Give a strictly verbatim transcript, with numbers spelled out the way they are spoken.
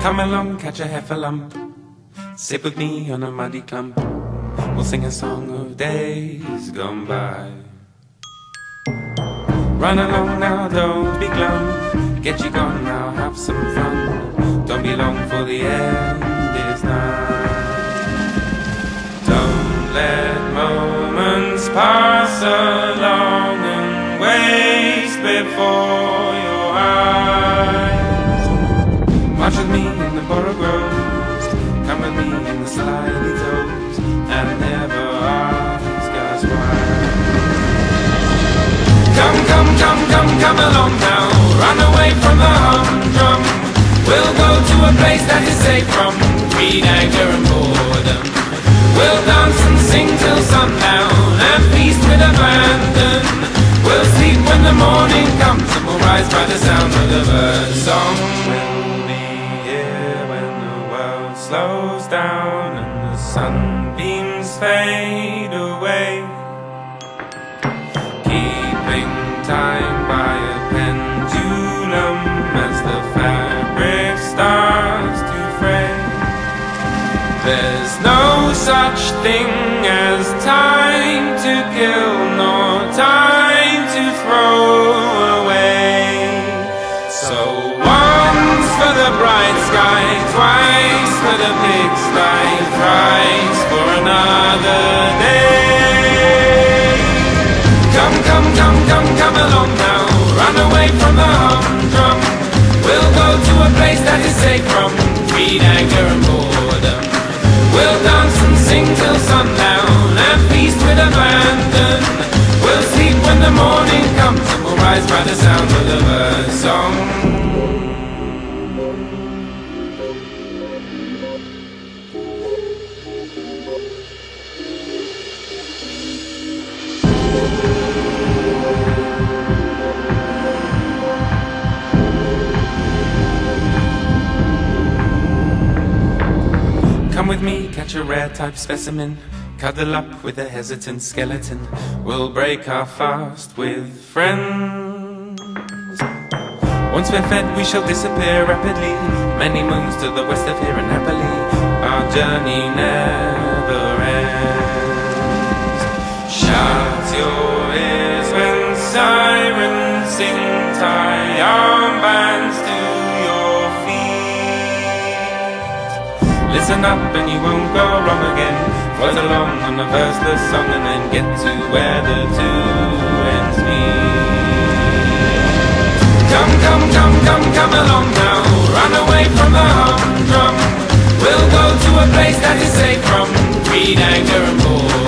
Come along, catch a heffalump, sit with me on a muddy clump. We'll sing a song of days gone by. Run along now, don't be glum, get you gone now, have some fun. Don't be long for the end is nigh. Don't let moments pass along and waste before your eyes. March with me in the borough groves, come with me in the slidey toes, and never ask us why. Come, come, come, come, come along now, run away from the humdrum. We'll go to a place that is safe from greed, anger and boredom. We'll dance and sing till sundown and feast with abandon. We'll sleep when the morning comes and we'll rise by the sound of the bird song. We'll be here when the world slows down and the sunbeams fade away, keeping time by a pendulum as the fabric starts to fray. There's no such thing as time to kill, nor time to throw away. So once for the bright sky, twice for the pigsty, thrice for another day. Come, come, come, come, come along now, run away from the humdrum. We'll go to a place that is safe from greed, anger and boredom. We'll dance and sing till sundown and feast with abandon. We'll sleep when the morning comes and we'll rise by the sound of the bird song. Come with me, catch a rare type specimen, cuddle up with a hesitant skeleton. We'll break our fast with friends. Once we're fed, we shall disappear rapidly, many moons to the west of here and happily our journey never ends. Shut your ears when sirens sing, tie armbands to your feet. Listen up and you won't go wrong again. Float along on a verseless song and then get to where the two ends meet. Come, come, come, come, come along now, run away from the humdrum. We'll go to a place that is safe from greed, anger and boredom.